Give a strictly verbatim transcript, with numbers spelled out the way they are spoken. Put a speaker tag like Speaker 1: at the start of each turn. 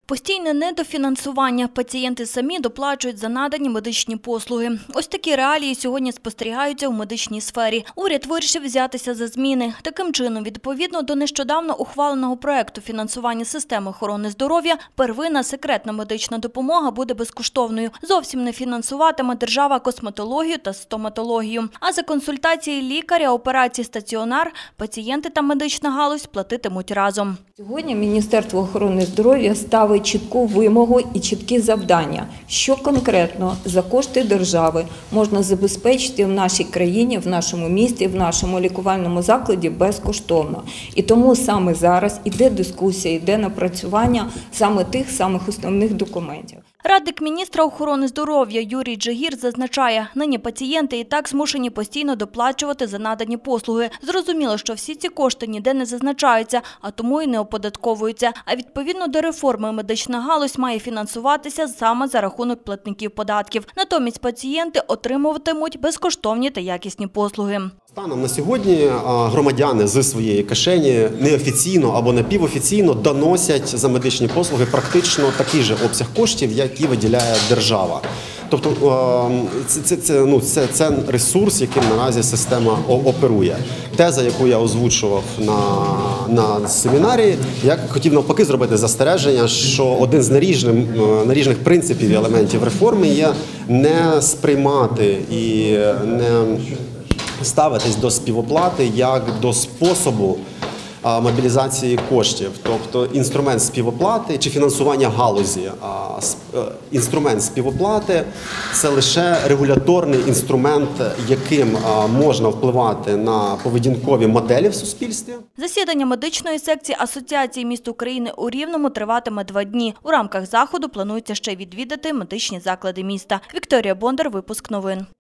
Speaker 1: Постійне недофінансування. Пацієнти самі доплачують за надані медичні послуги. Ось такі реалії сьогодні спостерігаються у медичній сфері. Уряд вирішив взятися за зміни. Таким чином, відповідно до нещодавно ухваленого проекту фінансування системи охорони здоров'я, первинна секретна медична допомога буде безкоштовною. Зовсім не фінансуватиме держава косметологію та стоматологію. А за консультації лікаря, операції стаціонар, пацієнти та медична галузь платитимуть разом.
Speaker 2: Сьогодні Міністерство охорони здоров'я ставить чітку вимогу і чіткі завдання, що конкретно за кошти держави можна забезпечити в нашій країні, в нашому місті, в нашому лікувальному закладі безкоштовно. І тому саме зараз іде дискусія, іде напрацювання саме тих самих основних документів.
Speaker 1: Радник міністра охорони здоров'я Юрій Джигір зазначає, нині пацієнти і так змушені постійно доплачувати за надані послуги. Зрозуміло, що всі ці кошти ніде не зазначаються, а тому і не оподатковуються. А відповідно до реформи медична галузь має фінансуватися саме за рахунок платників податків. Натомість пацієнти отримуватимуть безкоштовні та якісні послуги.
Speaker 3: Станом на сьогодні громадяни зі своєї кишені неофіційно або напівофіційно доносять за медичні послуги практично такий же обсяг коштів, які виділяє держава. Тобто це, це, це, ну, це, це ресурс, яким наразі система оперує. Теза, яку я озвучував на, на семінарі, я хотів навпаки зробити застереження, що один з наріжних, наріжних принципів і елементів реформи є не сприймати і не ставитись до співоплати як до способу мобілізації коштів. Тобто інструмент співоплати чи фінансування галузі. Інструмент співоплати – це лише регуляторний інструмент, яким можна впливати на поведінкові моделі в суспільстві.
Speaker 1: Засідання медичної секції Асоціації міст України у Рівному триватиме два дні. У рамках заходу планується ще відвідати медичні заклади міста. Вікторія Бондар, випуск новин.